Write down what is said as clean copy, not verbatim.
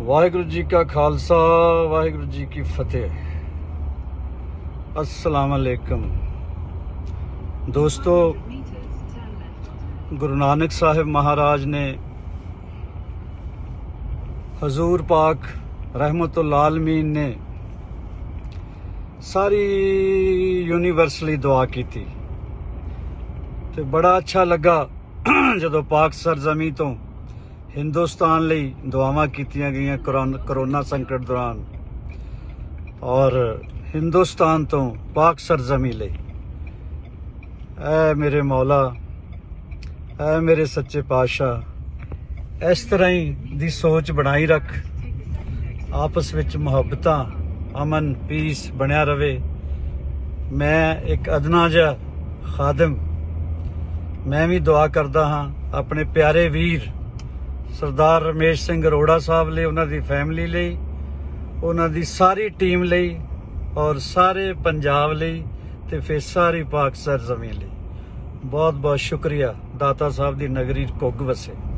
वाहिगुरु जी का खालसा वाहिगुरु जी की फतेह। अस्सलाम वालेकुम दोस्तों, गुरु नानक साहिब महाराज ने हजूर पाक रहमतुल्लाह आलमीन ने सारी यूनीवर्सली दुआ की थी ते बड़ा अच्छा लगा जदों पाक सरजमी तो हिंदुस्तान लई दुआवां कीतियां गईयां करोना संकट दौरान और हिंदुस्तान तो पाक सरजमी लई। ऐ मेरे मौला, ऐ मेरे सच्चे पातशाह, इस तरह ही दी सोच बनाई रख, आपस विच मुहब्बतां अमन पीस बनिया रवे। मैं एक अदना जिहा खादिम, मैं भी दुआ करदा हाँ अपने प्यारे वीर सरदार रमेश सिंह अरोड़ा साहब लिए, उन्हां दी फैमिली लई, उन्हां दी सारी टीम लई और सारे पंजाब लई ते फिर सारी पाक सरजमी लई। बहुत बहुत शुक्रिया। दाता साहब दी नगरी घुग वसे।